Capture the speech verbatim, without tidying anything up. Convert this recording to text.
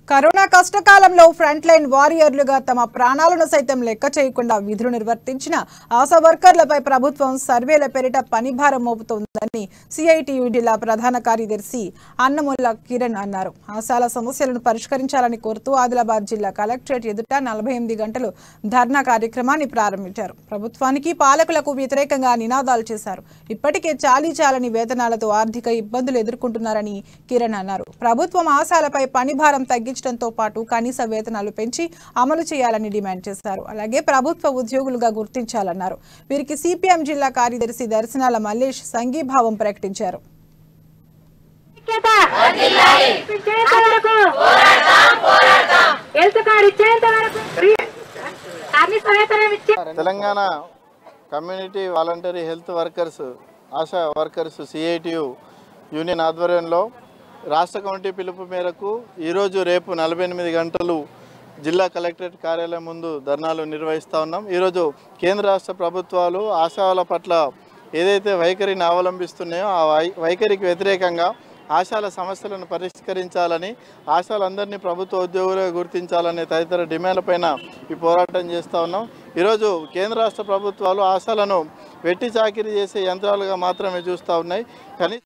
Corona కష్టకాలంలో front line వారియర్లుగా తమ ప్రాణాలను సైతం లెక్క చేయకుండా విధులు నిర్వర్తించిన ఆశా వర్కర్లపై ప్రభుత్వం సర్వేల పేరిట పనిభారం మోపుతోందని సిఐటియు జిల్లా ప్రధాన కార్యదర్శి అన్నముల్ల కిరణ్ అన్నారు. ఆశాల సమస్యలను పరిష్కరించాలని కోరుతూ ఆదిలాబాద్ జిల్లా కలెక్టరేట్ ఎదుట నలభై ఎనిమిది గంటలు ధర్నా కార్యక్రమాన్ని ప్రారంభించారు. ప్రభుత్వానికి పాలకులకు వ్యతిరేకంగా నినాదాలు చేశారు. ఇప్పటికే చాలీ చాలని వేతనాలతో ఆర్థిక ఇబ్బందులు ఎదుర్కొంటున్నారని కిరణ్ అన్నారు. ప్రభుత్వం ఆశాలపై పనిభారం తగ్గించి తో పాటు కనీస వేతనాలు పెంచి అమలు చేయాలని డిమాండ్ చేశారు. అలాగే ప్రభుత్వ ఉద్యోగులుగా గుర్తించాలన్నారు. వీరికి సిపిఎం జిల్లా కార్యదర్శి దర్శనాల మల్లేష్ సంఘీభావం ప్రకటించారు. Telangana community voluntary health workers ASHA workers CITU union ఆధ్వర్యంలో రాష్ట్ర కమిటీ పిలుపు మేరకు ఈరోజు రేపు నలభై ఎనిమిది గంటలు జిల్లా కలెక్టరేట్ కార్యాలయం ముందు ధర్నాలు నిర్వహిస్తూ ఉన్నాం. ఈరోజు కేంద్ర రాష్ట్ర ప్రభుత్వాలు ఆశాల పట్ల ఏదైతే వైఖరిని అవలంబిస్తున్నాయో ఆ వై వైఖరికి వ్యతిరేకంగా ఆశాల సమస్యలను పరిష్కరించాలని, ఆశాలందరినీ ప్రభుత్వ ఉద్యోగులుగా గుర్తించాలనే తదితర డిమాండ్లపైన ఈ పోరాటం చేస్తూ ఉన్నాం. ఈరోజు కేంద్ర రాష్ట్ర ప్రభుత్వాలు ఆశాలను వెట్టి చాకిరీ చేసే యంత్రాలుగా మాత్రమే చూస్తూ ఉన్నాయి. కానీ